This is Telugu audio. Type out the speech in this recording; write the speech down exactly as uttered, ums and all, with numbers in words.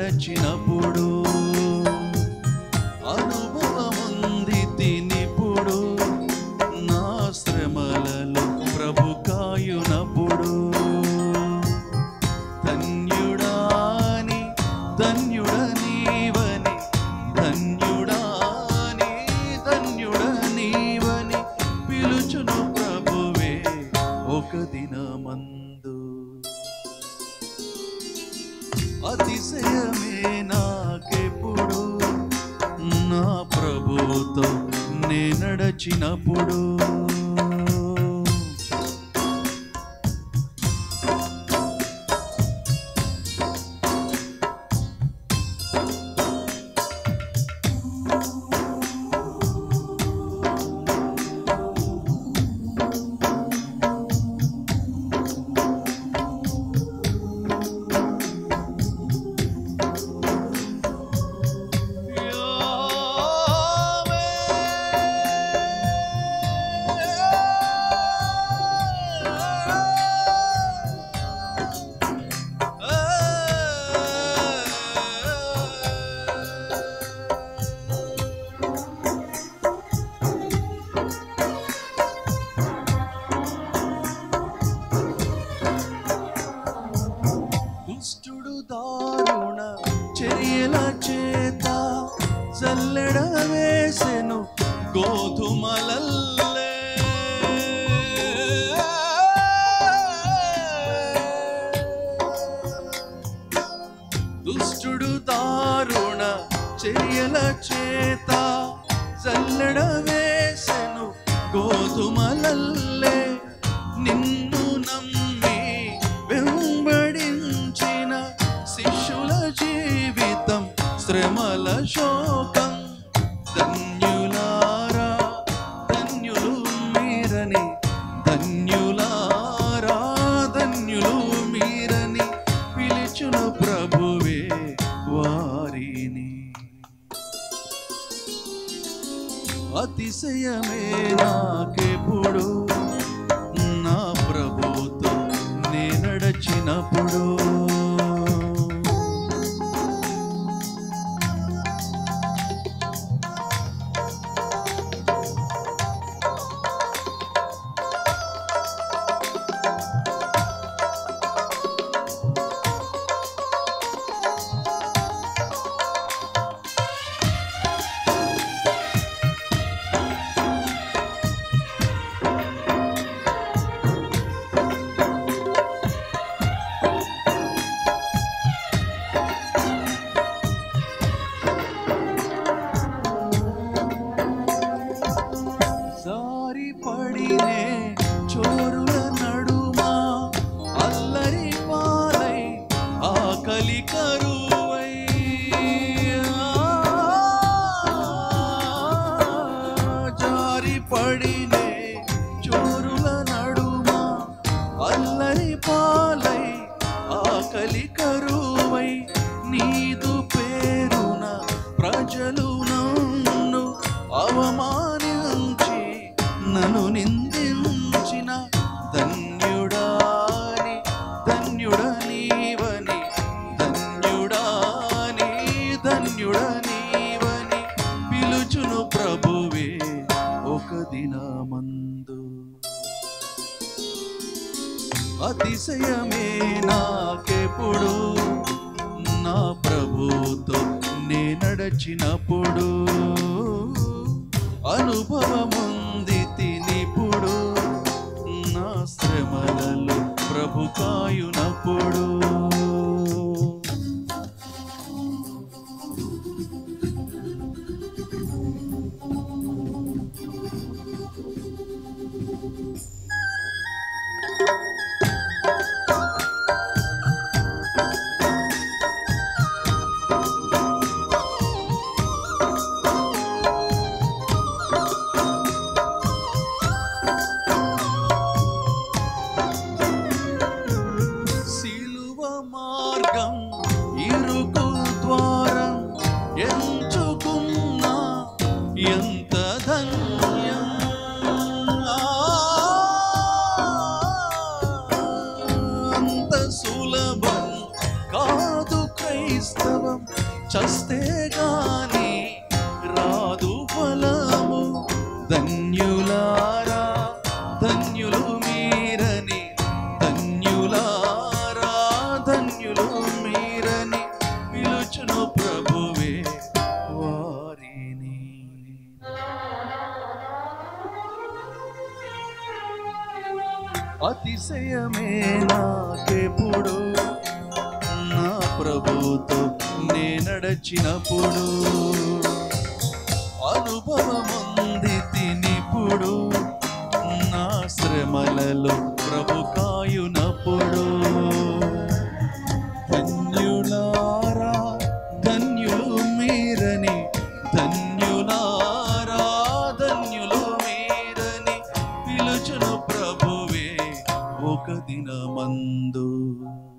నడచినప్పుడు అనుభవముంది తినిప్పుడు నా శ్రమలలో ప్రభు కాయునప్పుడు ధన్యుడాని ధన్యుడనీవని ధన్యుడాని ధన్యుడనీవని పిలుచును ప్రభువే ఒక దినమందు అతిశయమే నాకెప్పుడు నా ప్రభుతో నే నడచినప్పుడు దుష్టుడు దారుణ చర్యల చేత జల్లెడ వేసెను గోధుమలల్లే దుష్టుడు దారుణ చర్యల చేత జల్లెడ వేసెను గోధుమలల్లే నిన్ను నమ్మి వెంబడించిన శిష్యుల జీవితం శ్రమల శోకం ధన్యులారా ధన్యులు మీరని ధన్యులారా ధన్యులు మీరని పిలిచును ప్రభువే వారిని అతిశయమే నాకెప్పుడు నా ప్రభుతో నే నడచినప్పుడు పడినే చోరుల నడుమ అల్లరి పాలై ఆకలి కరువై జారి పడినే చోరుల నడుమ అల్లరి పాలై ఆకలి కరువై నీదు పేరున ప్రజలు నన్ను అవమానించి నన్ను నిందించిన ధన్యుడాని ధన్యుడనీవని ధన్యుడాని ధన్యుడనీవని పిలుచును ప్రభువే ఒక దినమందు అతిశయమే నాకెప్పుడు నా ప్రభుతో నే నడచినప్పుడు అనుభవముంది తినిప్పుడు నా శ్రమలలో ప్రభు కాయునప్పుడు చస్తే గాని రాదు ఫలము. ధన్యులారా ధన్యులు మీరని, ధన్యులారా ధన్యులు మీరని పిలుచును ప్రభువే వారిని. అతిశయమే నాకెప్పుడు నా ప్రభుతో నే నడచినప్పుడు. అనుభవముంది తినిప్పుడు నా శ్రమలలో ప్రభు కాయునప్పుడు. ధన్యులారా ధన్యులు మీరని, ధన్యులారా ధన్యులు మీరని పిలుచును ప్రభువే ఒక దినమందు.